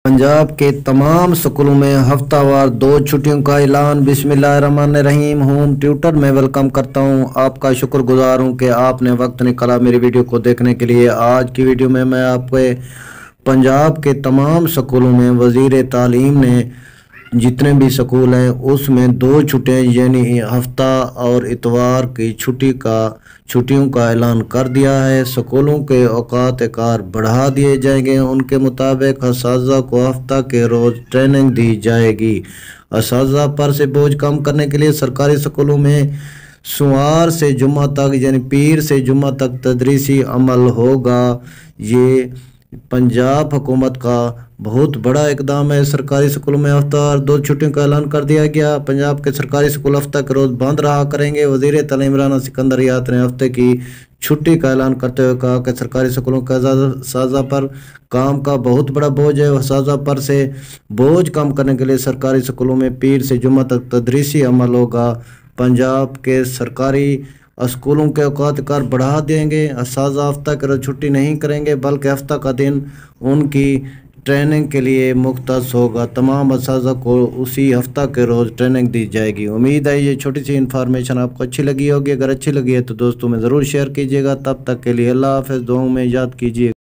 पंजाब के तमाम स्कूलों में हफ्तावार 2 छुट्टियों का ऐलान। बिस्मिल्लाहिर्रहमानिर्रहीम। होम ट्यूटर में वेलकम करता हूं। आपका शुक्रगुजार हूं कि आपने वक्त निकाला मेरी वीडियो को देखने के लिए। आज की वीडियो में मैं आपको पंजाब के तमाम स्कूलों में वज़ीर तालीम ने जितने भी स्कूल हैं उसमें 2 छुट्टियाँ यानी हफ्ता और इतवार की छुट्टियों का ऐलान कर दिया है। स्कूलों के औकात कार बढ़ा दिए जाएंगे। उनके मुताबिक असातिज़ा को हफ्ता के रोज़ ट्रेनिंग दी जाएगी। असातिज़ा पर से बोझ कम करने के लिए सरकारी स्कूलों में सोमवार से जुम्मा तक यानी पीर से जुम्मा तक तदरीसी अमल होगा। ये पंजाब हुकूमत का बहुत बड़ा इकदाम है। सरकारी स्कूलों में हफ्तावार 2 छुट्टियों का ऐलान कर दिया गया। पंजाब के सरकारी स्कूल हफ्ता के रोज़ बंद रहा करेंगे। वज़ीर तालीम राना सिकंदरियात ने हफ्ते की छुट्टी का ऐलान करते हुए कहा कि सरकारी स्कूलों का असातिज़ा पर काम का बहुत बड़ा बोझ है। असातिज़ा पर से बोझ कम करने के लिए सरकारी स्कूलों में पीर से जुम्मा तक तदरीसी अमल होगा। पंजाब के सरकारी स्कूलों के औकात कार बढ़ा देंगे। असातिज़ा हफ्ता के रोज़ छुट्टी नहीं करेंगे बल्कि हफ्ता का दिन उनकी ट्रेनिंग के लिए मुख्तस होगा। तमाम असातिज़ा को उसी हफ्ता के रोज़ ट्रेनिंग दी जाएगी। उम्मीद है ये छोटी सी इन्फॉर्मेशन आपको अच्छी लगी होगी। अगर अच्छी लगी है तो दोस्तों में ज़रूर शेयर कीजिएगा। तब तक के लिए अल्लाह हाफ़िज़। दुआओं में याद कीजिए।